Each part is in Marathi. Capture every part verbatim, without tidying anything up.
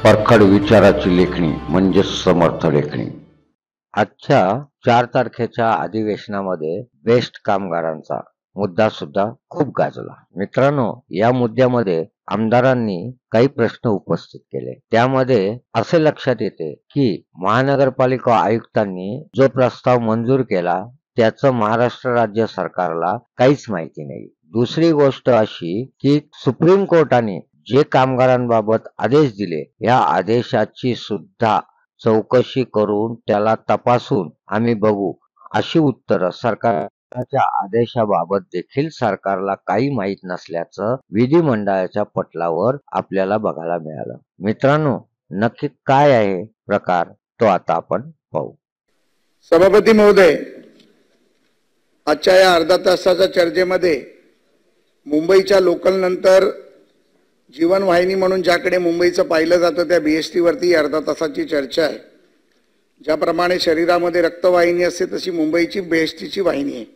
परखड विचाराची लेखणी म्हणजे समर्थ लेखणी। आजच्या चार तारखेच्या अधिवेशनामध्ये बेस्ट कामगारांचा मुद्दा सुद्धा खूप गाजला। मित्रांनो, या मुद्द्यामध्ये आमदारांनी काही प्रश्न उपस्थित केले। त्यामध्ये असे लक्षात येते की महानगरपालिका आयुक्तांनी जो प्रस्ताव मंजूर केला त्याचं महाराष्ट्र राज्य सरकारला काहीच माहिती नाही। दुसरी गोष्ट अशी की सुप्रीम कोर्टाने जे कामगारांबाबत आदेश दिले या आदेशाची सुद्धा चौकशी करून त्याला तपासून आम्ही बघू अशी उत्तरं सरकारच्या आदेशाबाबत देखील सरकारला काही माहित नसल्याचं विधिमंडळाच्या पटलावर आपल्याला बघायला मिळालं। मित्रांनो, नक्की काय आहे प्रकार तो आता आपण पाहू। सभापती महोदय, आजच्या या अर्धा तासाच्या चर्चेमध्ये मुंबईच्या लोकल नंतर जीवनवाहिनी म्हणून ज्याकडे मुंबईचं पाहिलं जातं त्या बीएसटी वरती अर्धा तासाची चर्चा आहे। ज्याप्रमाणे शरीरामध्ये रक्तवाहिनी असते तशी मुंबईची बीएसटीची वाहिनी आहे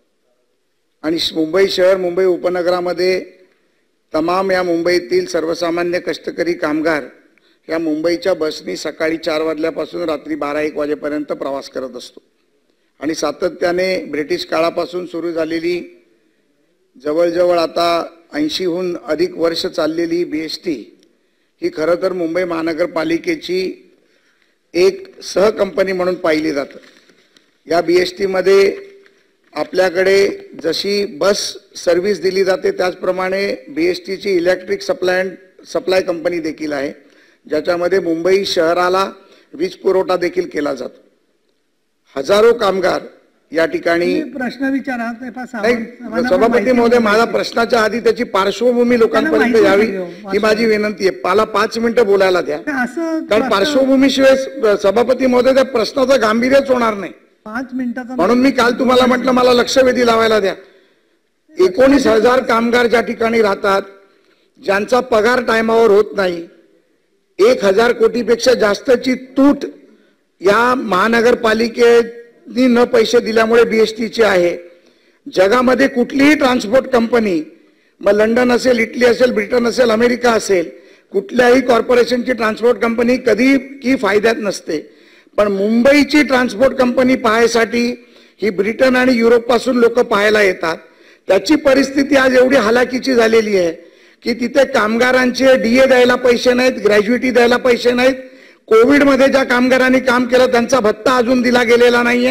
आणि मुंबई शहर मुंबई उपनगरामध्ये तमाम या मुंबईतील सर्वसामान्य कष्टकरी कामगार या मुंबईच्या बसनी सकाळी चार वाजल्यापासून रात्री बारा एक वाजेपर्यंत प्रवास करत असतो आणि सातत्याने ब्रिटिश काळापासून सुरू झालेली जवळजवळ आता ऐंशीहून अधिक वर्ष चाललेली बीएसटी ही खरं तर मुंबई महानगरपालिकेची एक सहकंपनी म्हणून पाहिली जाते। या बीएसटीमध्ये आपल्याकडे जशी बस सर्व्हिस दिली जाते त्याचप्रमाणे बीएसटीची इलेक्ट्रिक सप्लाय सप्लाय कंपनी देखील आहे, ज्याच्यामध्ये मुंबई शहराला वीज पुरवठा देखील केला जातो। हजारो कामगार या ठिकाणी प्रश्न विचारा। सभापती महोदय, माझा प्रश्नाच्या आधी त्याची पार्श्वभूमी लोकांपर्यंत यावी ही माझी विनंती आहे। मला पाच मिनिटं बोलायला द्या, कारण पार्श्वभूमीशिवाय सभापती महोदय त्या प्रश्नाचं गांभीर्यच होणार नाही। पाच मिनिटाचा म्हणून मी काल तुम्हाला म्हटलं मला लक्षवेधी लावायला द्या। एकोणीस हजार कामगार ज्या ठिकाणी राहतात, ज्यांचा पगार टायमावर होत नाही, एक हजार कोटीपेक्षा जास्तची तूट या महानगरपालिकेत न पैसे दिल्यामुळे बीएसटीची आहे। जगामध्ये कुठलीही ट्रान्सपोर्ट कंपनी, मग लंडन असेल, इटली असेल, ब्रिटन असेल, अमेरिका असेल, कुठल्याही कॉर्पोरेशनची ट्रान्सपोर्ट कंपनी कधी की फायद्यात नसते, पण मुंबईची ट्रान्सपोर्ट कंपनी पाहायसाठी ही ब्रिटन आणि युरोप पासून लोक पाहायला येतात। त्याची परिस्थिती आज एवढी हालाकीची झालेली आहे की तिथे कामगारांचे डीए द्यायला पैसे नाहीत, ग्रॅज्युइटी द्यायला पैसे नाहीत। कोविड मध्ये ज्या कामगारांनी काम केलं त्यांचा भत्ता अजून दिला गेलेला नाहीये।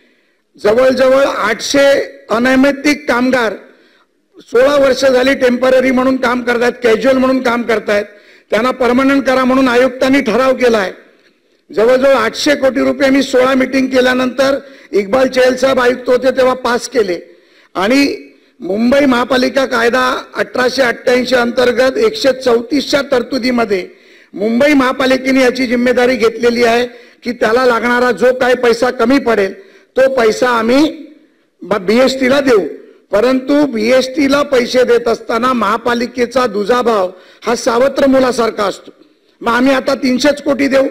जवळजवळ आठशे अनैमित्तिक कामगार सोळा वर्ष झाली टेम्पररी म्हणून काम करतात, कॅज्युअल म्हणून काम करतायत, त्यांना परमनंट करा म्हणून आयुक्तांनी ठराव केलाय। जवळजवळ आठशे कोटी रुपये मी सोळा मीटिंग केल्यानंतर इक्बाल चहल साहेब आयुक्त होते तेव्हा पास केले आणि मुंबई महापालिका कायदा अठराशे अठ्ठ्याऐंशी अंतर्गत एकशे चौतीसच्या तरतुदीमध्ये मुंबई महापालिकेने याची जिम्मेदारी घेतलेली आहे की त्याला लागणारा जो काही पैसा कमी पडेल तो पैसा आम्ही बीएसटीला देऊ। परंतु बीएसटीला पैसे देत असताना महापालिकेचा दुजाभाव हा सावत्र मुलासारखा असतो। मग आम्ही आता तीनशेच कोटी देऊ?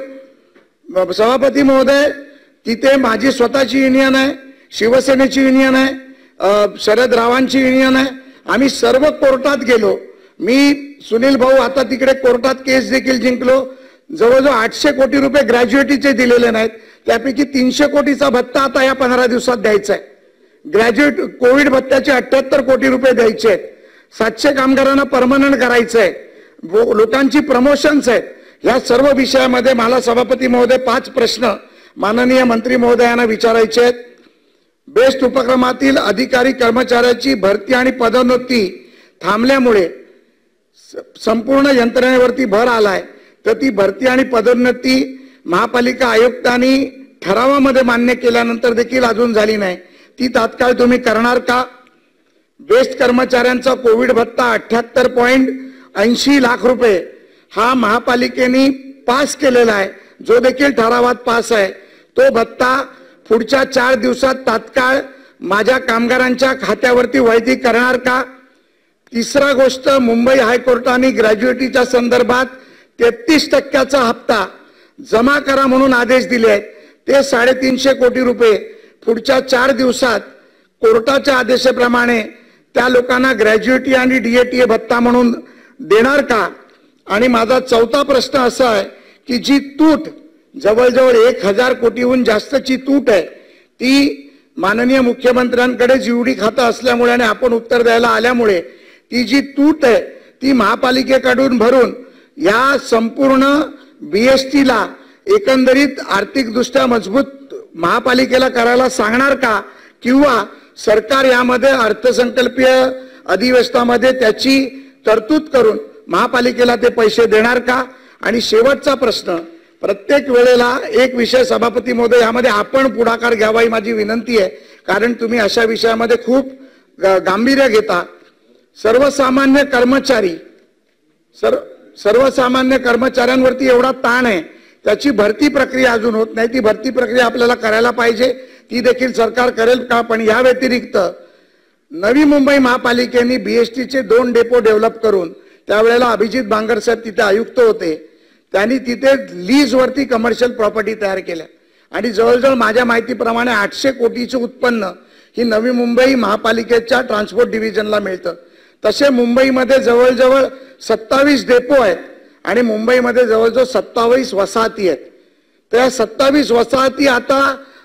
सभापती महोदय, तिथे माझी स्वतःची युनियन आहे, शिवसेनेची युनियन आहे, शरद रावांची युनियन आहे। आम्ही सर्व कोर्टात गेलो। मी सुनील भाऊ आता तिकडे कोर्टात केस देखील जिंकलो। जवळजवळ आठशे कोटी रुपये ग्रॅज्युएटीचे दिलेले नाहीत, त्यापैकी तीनशे कोटीचा भत्ता आता या पंधरा दिवसात द्यायचा आहे। ग्रॅज्युएट कोविड भत्त्याचे अठ्ठ्याहत्तर कोटी रुपये द्यायचे आहेत। सातशे कामगारांना परमनंट करायचं आहे, लोकांची प्रमोशन्स आहेत। या सर्व विषयामध्ये मला सभापती महोदय पाच प्रश्न माननीय मंत्री महोदयांना विचारायचे आहेत। बेस्ट उपक्रमातील अधिकारी कर्मचाऱ्याची भरती आणि पदोन्नती थांबल्यामुळे संपूर्ण यंत्रणेवरती भर आलाय, तर ती भरती आणि पदोन्नती महापालिका आयुक्तांनी ठरावामध्ये मान्य केल्यानंतर देखील अजून झाली नाही, ती तात्काळ तुम्ही करणार का? बेस्ट कर्मचाऱ्यांचा कोविड भत्ता अठ्ठ्याहत्तर पॉईंट ऐंशी लाख रुपये हा महापालिकेने पास केलेला आहे, जो देखील ठरावात पास आहे। तो भत्ता पुढच्या चार दिवसात तात्काळ माझ्या कामगारांच्या खात्यावरती वैधी करणार का? तिसरा गोष्ट, मुंबई हायकोर्टाने ग्रॅज्युएटीच्या संदर्भात तेहतीस टक्क्याचा हप्ता जमा करा म्हणून आदेश दिले आहेत, ते साडेतीनशे कोटी रुपये पुढच्या चार दिवसात कोर्टाच्या आदेशाप्रमाणे त्या लोकांना ग्रॅज्युएटी आणि डीएटीए भत्ता म्हणून देणार का? आणि माझा चौथा प्रश्न असा आहे की जी तूट जवळजवळ एक हजार कोटीहून जास्तची तूट आहे ती माननीय मुख्यमंत्र्यांकडे जीवडी खातं असल्यामुळे आणि आपण उत्तर द्यायला आल्यामुळे ती जी तूट आहे ती महापालिकेकडून भरून या संपूर्ण बीएसटीला एकंदरीत आर्थिकदृष्ट्या मजबूत महापालिकेला करायला सांगणार का, किंवा सरकार यामध्ये अर्थसंकल्पीय अधिवेशनामध्ये त्याची तरतूद करून महापालिकेला ते पैसे देणार का? आणि शेवटचा प्रश्न, प्रत्येक वेळेला एक विषय सभापती महोदय यामध्ये आपण पुढाकार घ्यावा ही माझी विनंती आहे, कारण तुम्ही अशा विषयामध्ये खूप गांभीर्य घेता. सर्वसामान्य कर्मचारी सर्व सर्वसामान्य कर्मचाऱ्यांवरती एवढा ताण आहे, त्याची भरती प्रक्रिया अजून होत नाही. ती भरती प्रक्रिया आपल्याला करायला पाहिजे, ती देखील सरकार करेल का? पण या व्यतिरिक्त नवी मुंबई महापालिकेने बीएसटीचे दोन डेपो डेव्हलप करून, त्यावेळेला अभिजित बांगर साहेब तिथे आयुक्त होते, त्यांनी तिथे लीज वरती कमर्शियल प्रॉपर्टी तयार केल्या आणि जवळजवळ माझ्या माहितीप्रमाणे आठशे कोटीचे उत्पन्न ही नवी मुंबई महापालिकेच्या ट्रान्सपोर्ट डिव्हिजनला मिळतं. तसे मुंबईमध्ये जवळजवळ सत्तावीस डेपो आहेत आणि मुंबईमध्ये जवळजवळ सत्तावीस वसाहती आहेत. त्या सत्तावीस वसाहती आता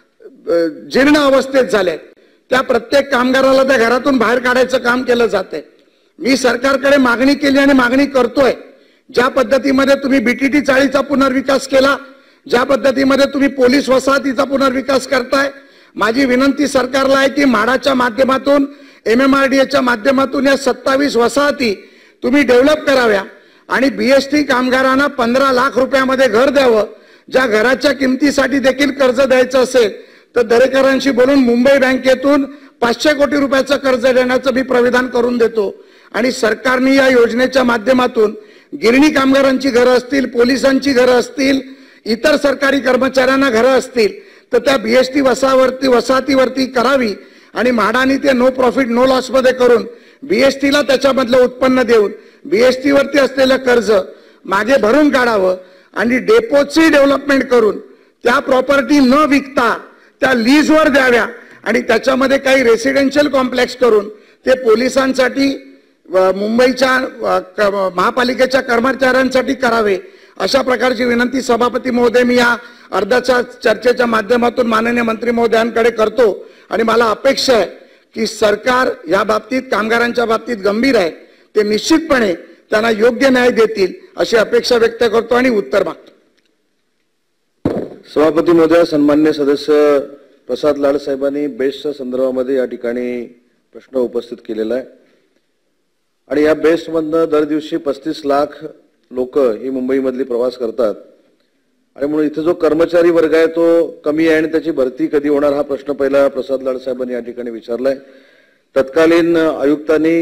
जीर्ण अवस्थेत झाल्यात. त्या प्रत्येक कामगाराला त्या घरातून बाहेर काढायचं काम केलं जाते. मी सरकारकडे मागणी केली आणि मागणी करतोय, ज्या पद्धतीमध्ये तुम्ही बीटीटी चाळीचा पुनर्विकास केला, ज्या पद्धतीमध्ये तुम्ही पोलीस वसाहतीचा पुनर्विकास करताय, माझी विनंती सरकारला आहे की म्हाडाच्या माध्यमातून एमएमआरडीएच्या माध्यमातून या सत्तावीस वसाहती तुम्ही डेव्हलप कराव्या आणि बीएसटी कामगारांना पंधरा लाख रुपयामध्ये घर द्यावं. ज्या घराच्या किमतीसाठी देखील कर्ज द्यायचं असेल तर दरेकरांशी बोलून मुंबई बँकेतून पाचशे कोटी रुपयाचं कर्ज देण्याचं मी प्राविधान करून देतो. आणि सरकारने या योजनेच्या माध्यमातून गिरणी कामगारांची घरं असतील, पोलिसांची घरं असतील, इतर सरकारी कर्मचाऱ्यांना घरं असतील तर त्या बीएसटी वसावरती वसाहतीवरती करावी आणि म्हाडाने ते नो प्रॉफिट नो लॉस मध्ये करून बीएसटीला त्याच्यामधलं उत्पन्न देऊन बीएसटी वरती असलेलं कर्ज मागे भरून काढावं आणि डेपोची डेव्हलपमेंट करून त्या प्रॉपर्टी न विकता त्या लीजवर द्याव्या आणि त्याच्यामध्ये काही रेसिडेन्शियल कॉम्प्लेक्स करून ते पोलिसांसाठी मुंबईच्या महापालिकेच्या कर्मचाऱ्यांसाठी करावे. अशा प्रकारची विनंती सभापती महोदय मी या अर्ध्याच्या चर्चेच्या माध्यमातून माननीय मंत्री महोदयांकडे करतो आणि मला अपेक्षा आहे की सरकार या बाबतीत कामगारांच्या बाबतीत गंभीर आहे, ते निश्चितपणे त्यांना योग्य न्याय देतील अशी अपेक्षा व्यक्त करतो आणि उत्तर मागतो. सभापती महोदय, सन्मान्य सदस्य प्रसाद लाड साहेबांनी बेस्टच्या संदर्भामध्ये या ठिकाणी प्रश्न उपस्थित केलेला आहे आणि या बेस्टमधनं दर दिवशी पस्तीस लाख लोक ही मुंबईमधली प्रवास करतात आणि म्हणून इथे जो कर्मचारी वर्ग आहे तो कमी आहे आणि त्याची भरती कधी होणार हा प्रश्न पहिला प्रसाद लाड साहेबांनी या ठिकाणी विचारलाय. तत्कालीन आयुक्तांनी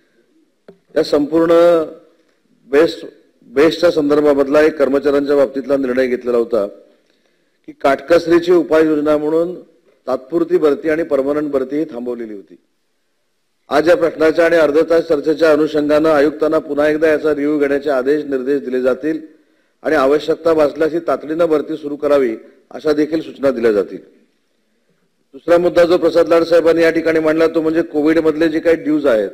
या संपूर्ण बेस्ट बेस्टच्या संदर्भामधला एक कर्मचाऱ्यांच्या बाबतीतला निर्णय घेतलेला होता की काटकसरीची उपाययोजना म्हणून तात्पुरती भरती आणि परमनंट भरती ही थांबवलेली होती. आज या प्रश्नाच्या आणि अर्धा तास चर्चेच्या अनुषंगानं आयुक्तांना पुन्हा एकदा याचा रिव्ह्यू घेण्याचे आदेश निर्देश दिले जातील आणि आवश्यकता भासल्यास ही तातडीनं भरती सुरू करावी अशा देखील सूचना दिल्या जातील. दुसरा मुद्दा जो प्रसाद लाड साहेबांनी या ठिकाणी मांडला तो म्हणजे कोविड मधले जे काही ड्यूज आहेत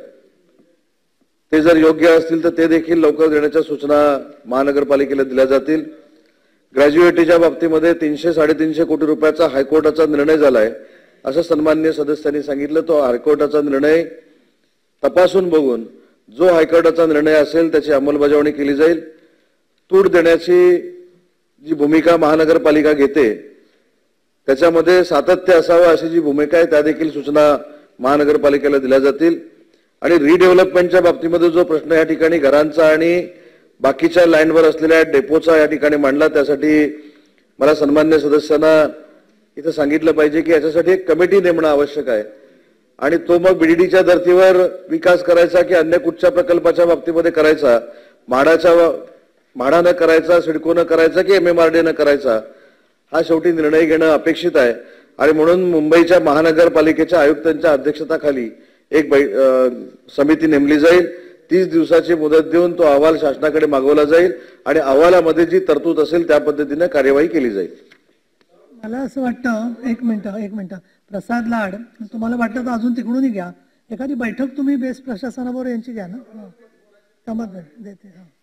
ते जर योग्य असतील तर ते देखील लवकर देण्याच्या सूचना महानगरपालिकेला दिल्या जातील. ग्रॅज्युएटीच्या बाबतीमध्ये तीनशे साडेतीनशे कोटी रुपयाचा हायकोर्टाचा निर्णय झालाय असं सन्माननीय सदस्यांनी सांगितलं. तो हायकोर्टाचा निर्णय तपासून बघून जो हायकोर्टाचा निर्णय असेल त्याची अंमलबजावणी केली जाईल. तूट देण्याची जी भूमिका महानगरपालिका घेते त्याच्यामध्ये सातत्य असावं अशी जी भूमिका आहे त्या देखील सूचना महानगरपालिकेला दिल्या जातील. आणि रिडेव्हलपमेंटच्या बाबतीमध्ये जो प्रश्न या ठिकाणी घरांचा आणि बाकीच्या लाईनवर असलेल्या डेपोचा या ठिकाणी मांडला त्यासाठी मला सन्मान्य सदस्यांना इथं सांगितलं पाहिजे की याच्यासाठी एक कमिटी नेमणं आवश्यक आहे आणि तो मग बीडीडीच्या धर्तीवर विकास करायचा की अन्य कुठच्या प्रकल्पाच्या बाबतीमध्ये करायचा, म्हाडाच्या म्हाडानं करायचा, सिडकोनं करायचा की एमएमआरडीनं करायचा हा शेवटी निर्णय घेणं अपेक्षित आहे. आणि म्हणून मुंबईच्या महानगरपालिकेच्या आयुक्तांच्या अध्यक्षतेखाली एक समिती नेमली जाईल. तीस दिवसाची मुदत देऊन तो अहवाल शासनाकडे मागवला जाईल आणि अहवालामध्ये जी तरतूद असेल त्या पद्धतीने कार्यवाही केली जाईल. मला असं वाटतं, एक मिनिट एक मिनिट प्रसाद लाड, तुम्हाला वाटतं तर अजून तिकडूनही घ्या, एखादी बैठक तुम्ही बेस्ट प्रशासनाबरोबर यांची घ्या ना. समज देते.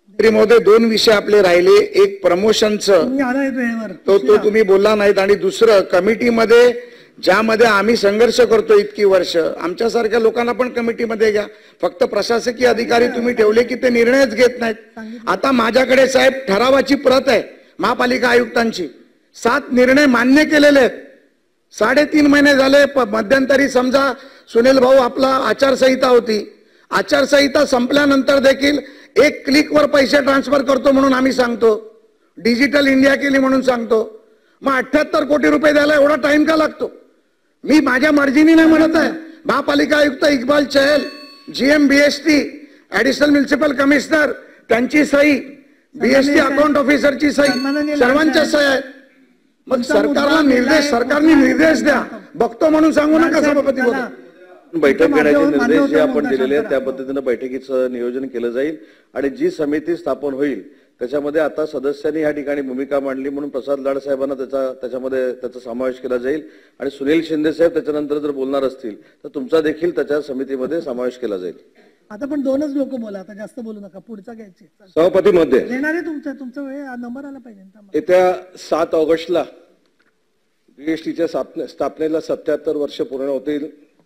तरी महोदय दोन विषय आपले राहिले, एक प्रमोशनचं तुम्ही आलाय वेळेवर. तो तो तुम्ही बोलला नाहीत, आणि दुसरं कमिटीमध्ये ज्यामध्ये आम्ही संघर्ष करतो इतकी वर्ष, आमच्यासारख्या लोकांना पण कमिटीमध्ये घ्या. फक्त प्रशासकीय अधिकारी तुम्ही ठेवले की ते निर्णयच घेत नाहीत. आता माझ्याकडे साहेब ठरावाची प्रत आहे महापालिका आयुक्तांची, सात निर्णय मान्य केलेले आहेत. साडेतीन महिने झाले. मध्यंतरी समजा सुनील भाऊ आपला आचारसंहिता होती, आचारसंहिता संपल्यानंतर देखील एक क्लिकवर पैसे ट्रान्सफर करतो म्हणून आम्ही सांगतो, डिजिटल इंडिया केली म्हणून सांगतो. मग अठ्ठ्याहत्तर कोटी रुपये द्यायला एवढा टाइम का लागतो? मी माझ्या मर्जीने नाही म्हणत आहे. महापालिका आयुक्त Iqbal Chahal, GM BEST, additional municipal commissioner, त्यांची सही, बीएसटी अकाउंट ऑफिसरची सही, सर्वांच्या सही आहेत. मग सरकारला निर्देश, सरकारने निर्देश द्या, बघतो म्हणून सांगू नका सभापती बोला. बैठक घेण्याचे निर्देश जे आपण दिलेले आहेत त्या पद्धतीने बैठकीचं नियोजन केलं जाईल. आणि जी समिती स्थापन होईल त्याच्यामध्ये आता सदस्यांनी या ठिकाणी भूमिका मांडली म्हणून प्रसाद लाड साहेबांना त्याचा त्याच्यामध्ये त्याचा समावेश केला जाईल. आणि सुनील शिंदे साहेब त्याच्यानंतर जर बोलणार असतील तर तुमचा देखील त्याच्या समितीमध्ये समावेश केला जाईल. आता पण दोनच लोक बोला, आता जास्त बोलू नका, पुढचा घ्यायचे. सभापती मध्ये देणारे तुमचा तुमचा वेळ नंबर आला पाहिजे. येत्या सात ऑगस्टला बीएसटीच्या स्थापनेला सत्याहत्तर वर्ष पूर्ण होतील.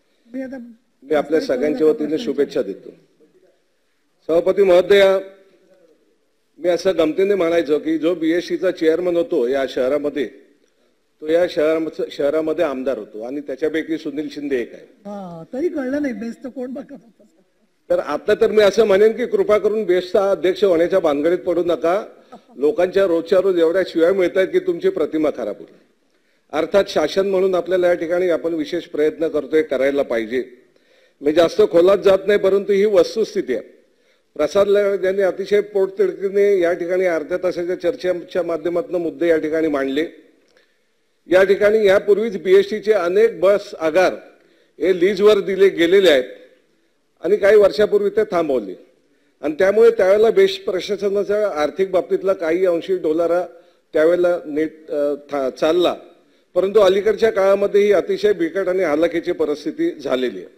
मी आपल्या सगळ्यांच्या वतीने शुभेच्छा देतो. सभापती महोदया, मी असं गमतीने म्हणायचो की जो बीएसटीचा चेअरमन होतो या शहरामध्ये, तो या शहरा शहरामध्ये आमदार होतो आणि त्याच्यापैकी सुनील शिंदे एक आहे. तरी कळलं नाही बेस्ट कोण बघत होता. तर आता तर मी असं म्हणेन की कृपा करून बेस्टचा अध्यक्ष होण्याच्या भानगडीत पडू नका. लोकांच्या रोजच्या रोज एवढ्या शिवाय मिळत आहेत की तुमची प्रतिमा खराब होईल. अर्थात शासन म्हणून आपल्याला या ठिकाणी आपण विशेष प्रयत्न करतोय, करायला पाहिजे. मी जास्त खोलात जात नाही, परंतु ही वस्तुस्थिती आहे. प्रसाद लाड यांनी अतिशय पोटतिडकीने या ठिकाणी अर्ध्या तासाच्या चर्चेच्या माध्यमातून मुद्दे या ठिकाणी मांडले. या ठिकाणी यापूर्वीच बीएसटीचे अनेक बस आगार हे लीजवर दिले गेलेले आहेत आणि काही वर्षापूर्वी ते थांबवले. आणि त्यामुळे त्यावेळेला बेस्ट प्रशासनाच्या आर्थिक बाबतीतला काही अंशी डोलारा त्यावेळेला नीट चालला. परंतु अलीकडच्या काळामध्ये ही अतिशय बिकट आणि हालाखीची परिस्थिती झालेली आहे.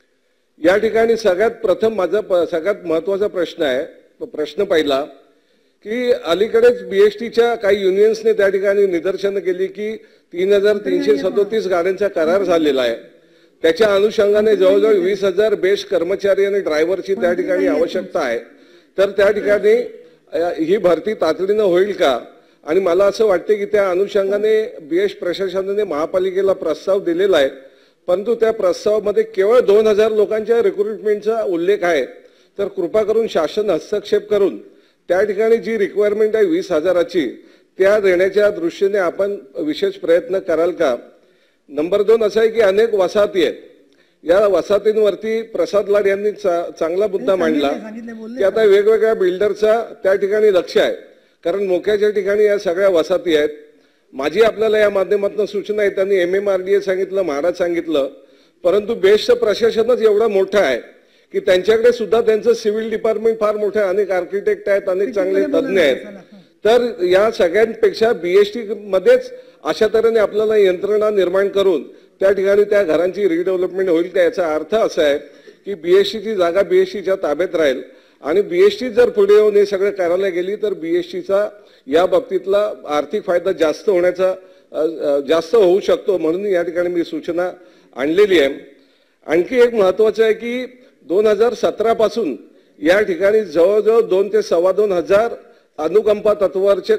या ठिकाणी सगळ्यात प्रथम माझा सगळ्यात महत्वाचा प्रश्न आहे. प्रश्न पहिला की अलीकडेच बीएसटीच्या काही युनियन्सने त्या ठिकाणी निदर्शनं केली की तीन हजार तीनशे सदोतीस गाड्यांचा करार झालेला आहे. त्याच्या अनुषंगाने जवळजवळ वीस हजार बेस्ट कर्मचारी आणि ड्रायव्हरची त्या ठिकाणी आवश्यकता आहे. तर त्या ठिकाणी ही भरती तातडीनं होईल का? आणि मला असं वाटते की त्या अनुषंगाने बीएस प्रशासनाने महापालिकेला प्रस्ताव दिलेला आहे, परंतु त्या प्रस्तावामध्ये केवळ दोन हजार लोकांच्या रिक्रुटमेंटचा उल्लेख आहे. तर कृपा करून शासन हस्तक्षेप करून त्या ठिकाणी जी रिक्वायरमेंट आहे वीस हजाराची त्या देण्याच्या दृष्टीने आपण विशेष प्रयत्न कराल का? नंबर दोन असा आहे की अनेक वसाहती आहेत. या वसाहतींवरती प्रसाद लाड यांनी चांगला मुद्दा मांडला की आता वेगवेगळ्या बिल्डरचा त्या ठिकाणी लक्ष आहे, कारण मोक्याच्या ठिकाणी या सगळ्या वसाहती आहेत. माझी आपल्याला या माध्यमातून सूचना आहे, त्यांनी M M R D A सांगितलं, महाराज सांगितलं, परंतु बेस्ट प्रशासनच एवढं मोठं आहे की त्यांच्याकडे सुद्धा त्यांचं सिव्हिल डिपार्टमेंट फार मोठं आहे, अनेक आर्किटेक्ट आहेत, अनेक चांगले तज्ज्ञ आहेत. तर या सगळ्यांपेक्षा बीएसटी मध्येच अशा तऱ्हेने आपल्याला यंत्रणा निर्माण करून त्या ठिकाणी त्या घरांची रिडेव्हलपमेंट होईल का? याचा अर्थ असा आहे की बीएसटीची जागा बीएसटीच्या ताब्यात राहील आणि बीएसटी जर पुढे येऊन हे सगळं करायला गेली तर बीएसटीचा या बाबतीतला आर्थिक फायदा जास्त होण्याचा जास्त होऊ शकतो. म्हणून या ठिकाणी मी सूचना आणलेली आहे. आणखी एक महत्वाचं आहे की दोन हजार सतरा पासून या ठिकाणी जवळजवळ दोन ते सव्वा दोन हजार अनुकंपा तत्वावरचे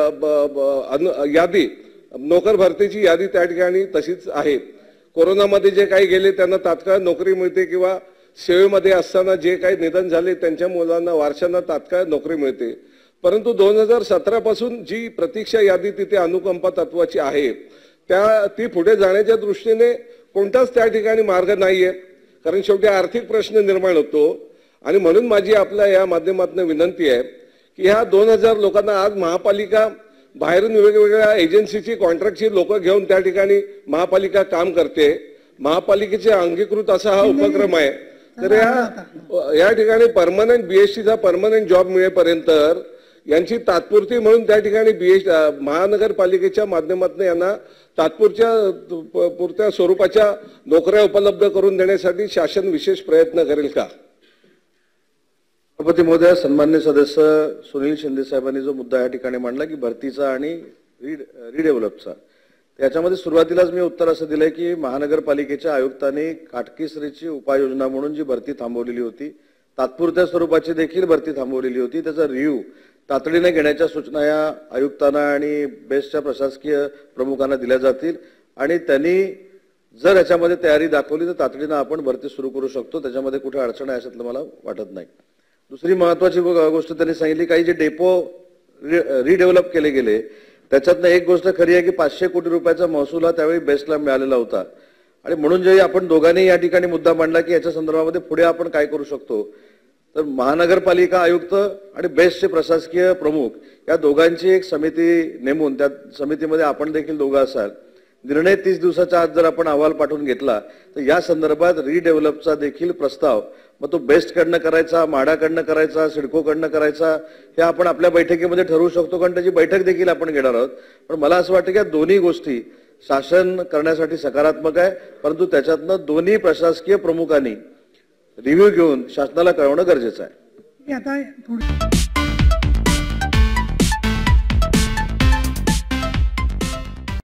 यादी, नोकर भरतीची यादी त्या ठिकाणी तशीच आहे. कोरोनामध्ये जे काही गेले त्यांना तात्काळ नोकरी मिळते किंवा सेवेमध्ये असताना जे काही निधन झाले त्यांच्या मुलांना वारशांना तात्काळ नोकरी मिळते. परंतु दोन हजार सतरा पासून जी प्रतीक्षा यादी तिथे अनुकंपा तत्वाची आहे त्या ती पुढे जाण्याच्या दृष्टीने कोणताच त्या ठिकाणी मार्ग नाहीये, कारण शेवटी आर्थिक प्रश्न निर्माण होतो. आणि म्हणून माझी आपल्या या माध्यमातून विनंती आहे की ह्या दोन हजार लोकांना आज महापालिका बाहेरून वेगवेगळ्या एजन्सीची कॉन्ट्रॅक्टची लोक घेऊन त्या ठिकाणी महापालिका काम करते. महापालिकेचे अंगीकृत असा हा उपक्रम आहे. तर या या ठिकाणी परमनंट बीएसटीचा परमनंट जॉब मिळेपर्यंत यांची तात्पुरती म्हणून त्या ठिकाणी बीएस महानगरपालिकेच्या माध्यमातून यांना तात्पुरच्या पुरत्या स्वरूपाच्या नोकऱ्या उपलब्ध करून देण्यासाठी शासन विशेष प्रयत्न करेल का? सभापती महोदय, सन्मान्य सदस्य सुनील शिंदे साहेबांनी जो मुद्दा या ठिकाणी मांडला की भरतीचा आणि री रिडेव्हलपचा, त्याच्यामध्ये सुरुवातीलाच मी उत्तर असं दिलंय की महानगरपालिकेच्या आयुक्तांनी काटकेसरीची उपाययोजना म्हणून जी भरती थांबवलेली होती, तात्पुरत्या स्वरूपाची देखील भरती थांबवलेली होती, त्याचा रिव्ह्यू तातडीने घेण्याच्या सूचना या आयुक्तांना आणि बेस्टच्या प्रशासकीय प्रमुखांना दिल्या जातील आणि त्यांनी जर याच्यामध्ये तयारी दाखवली तर तातडीनं आपण भरती सुरू करू शकतो, त्याच्यामध्ये कुठे अडचण आहे असं मला वाटत नाही. दुसरी महत्वाची गोष्ट त्यांनी सांगितली, काही जे डेपो रिडेव्हलप केले गेले त्याच्यातनं एक गोष्ट खरी आहे की पाचशे कोटी रुपयाचा महसूल हा त्यावेळी बेस्टला मिळालेला होता आणि म्हणून जे आपण दोघांनी या ठिकाणी मुद्दा मांडला की याच्या संदर्भामध्ये पुढे आपण काय करू शकतो, तर महानगरपालिका आयुक्त आणि बेस्टचे प्रशासकीय प्रमुख या दोघांची एक समिती नेमून त्या समितीमध्ये आपण देखील दोघं असाल, निर्णय तीस दिवसाच्या आत जर आपण अहवाल पाठवून घेतला तर या संदर्भात रिडेव्हलपचा देखील प्रस्ताव मग तो बेस्ट कडनं करायचा, म्हाडाकडनं करायचा, सिडकोकडनं करायचा हे आपण आपल्या बैठकीमध्ये ठरवू शकतो, कारण त्याची बैठक देखील आपण घेणार आहोत. पण मला असं वाटतं की या दोन्ही गोष्टी शासन करण्यासाठी सकारात्मक आहे, परंतु त्याच्यातनं दोन्ही प्रशासकीय प्रमुखांनी रिव्ह्यू घेऊन शासनाला कळवणं गरजेचं आहे. आता थोडी